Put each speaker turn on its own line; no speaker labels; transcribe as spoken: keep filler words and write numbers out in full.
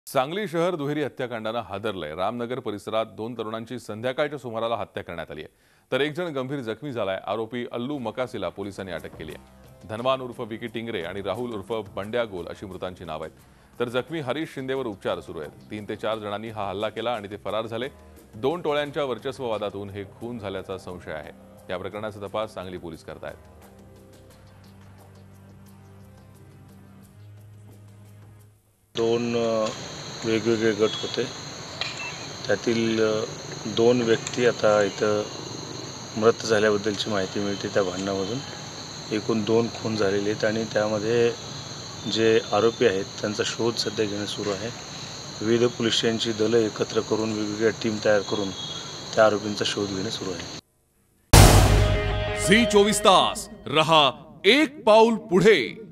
सांगली शहर दुहेरी हत्याकांडाने हादरलंय। रामनगर परिसरात दोन तरुणांची संध्याकाळच्या सुमाराला हत्या करण्यात आली आहे, तर एक जण गंभीर जखमी झालाय। आरोपी अल्लू मकासीला पोलिसांनी अटक केली आहे। धनवान उर्फ विकी टिंगरे आणि राहुल उर्फ बंड्या गोल अशी मृतांची नाव आहेत, तर जखमी हरीश शिंदेवर उपचार सुरू आहेत। तीन ते चार जणांनी हा हल्ला केला आणि ते फरार झाले। दोन टोळ्यांच्या वर्चस्ववादातून हे खून झाल्याचा संशय आहे। या प्रकरणाचा तपास सांगली पोलीस करतायत।
दोन वेगवेगळे गट होते, त्यातील दोन व्यक्ती आता इथं मृत झाल्याबद्दलची माहिती मिळते। त्या भांडणामधून एकूण दोन खून झालेले आहेत आणि त्यामध्ये जे आरोपी आहेत त्यांचा शोध सध्या घेणे सुरू आहे। विविध पोलीस स्टेशनची दलं एकत्र करून वेगवेगळ्या टीम तयार करून त्या आरोपींचा शोध घेणे सुरू आहे।
झी चोवीस तास रहा एक पाऊल पुढे।